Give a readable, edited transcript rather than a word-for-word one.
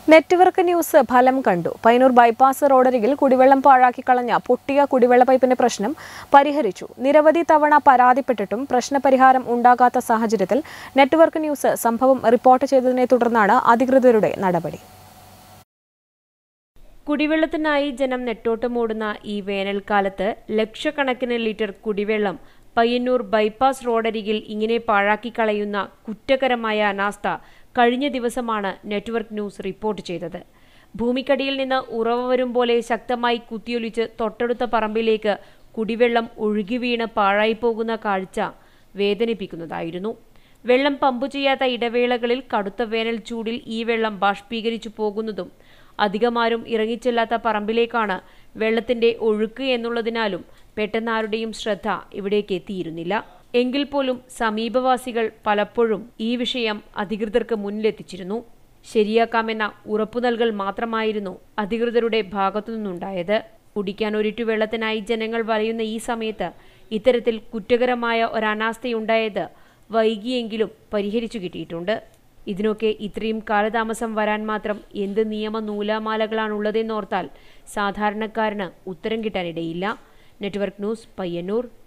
Network news ഫലം കണ്ടു. Payyanur bypass റോഡരികിൽ കുടിവെള്ളം പാഴാക്കി കളഞ്ഞ പൊട്ടിയ കുടിവെള്ള പൈപ്പിന്റെ പ്രശ്നം പരിഹരിച്ചു. നിരവധി തവണ പരാതിപ്പെട്ടിട്ടും പ്രശ്നപരിഹാരം ഉണ്ടാകാത്ത സാഹചര്യത്തിൽ നെറ്റ്വർക്ക് ന്യൂസ് സംഭവം റിപ്പോർട്ട് ചെയ്തതിനെ തുടർന്നാണ് അധികൃതരുടെ നടപടി. കുടിവെള്ളത്തിനായി ജനം നെട്ടോട്ടമോടുന്ന ഈ വേനൽക്കാലത്ത് ലക്ഷക്കണക്കിന് ലിറ്റർ കുടിവെള്ളം പയ്യന്നൂർ ബൈപ്പാസ് റോഡരികിൽ ഇങ്ങനെ പാഴാക്കി കളയുന്ന കുറ്റകരമായ അനാസ്ഥ കഴിഞ്ഞ ദിവസമാണ് നെറ്റ്വർക്ക് ന്യൂസ് റിപ്പോർട്ട് ചെയ്തത്. ഭൂമിക്കടിയിൽ നിന്ന് ഉറവ വരും പോലെ ശക്തമായി കുത്തിയൊലിച്ച് തൊട്ടടുത്ത പറമ്പിലേക്ക് കുടിവെള്ളം ഒഴുകി വീണ് പാഴായി പോകുന്ന കാഴ്ച വേദനിപ്പിക്കുന്നതായിരുന്നു. വെള്ളം പമ്പ് ചെയ്യാത്ത ഇടവേളകളിൽ കടുത്ത വേനൽ ചൂടിൽ ഈ വെള്ളം ബാഷ്പീകരിച്ചു പോകുന്നതും അധികമാരും ഇറങ്ങിച്ചെല്ലാത്ത പറമ്പിലേക്കാണ് വെള്ളത്തിന്റെ ഒഴുക്ക് എന്നുള്ളതിനാലും പെട്ടെന്നാരുടെയും ശ്രദ്ധ ഇവിടേക്ക് എത്തിയിരുന്നില്ല. എങ്കിൽ പോലും സമീപവാസികൾ പലപ്പോഴും ഈ വിഷയം അധികൃതർക്ക് മുന്നിലെത്തിച്ചിരുന്നു. ശരിയാക്കാമെന്ന ഉറപ്പു നൽകൽ മാത്രമായിരുന്നു അധികൃതരുടെ ഭാഗത്തുനിന്നുണ്ടായത്. കുടിക്കാൻ ഒരിറ്റു വെള്ളത്തിനായി ജനങ്ങൾ വലയുന്ന ഈ സമയത്ത് ഇത്തരത്തിൽ കുറ്റകരമായ ഒരനാസ്ഥയുണ്ടായത് വൈകിയെങ്കിലും പരിഹരിച്ചു കിട്ടിയിട്ടുണ്ട്. ഇതിനൊക്കെ ഇത്രയും കാലതാമസം വരാൻ മാത്രം എന്ത് നിയമ നൂലാമാലകളാണുള്ളതെന്നോർത്താൽ സാധാരണക്കാരന് ഉത്തരം കിട്ടാനിടയില്ല. Network news, Payyanur.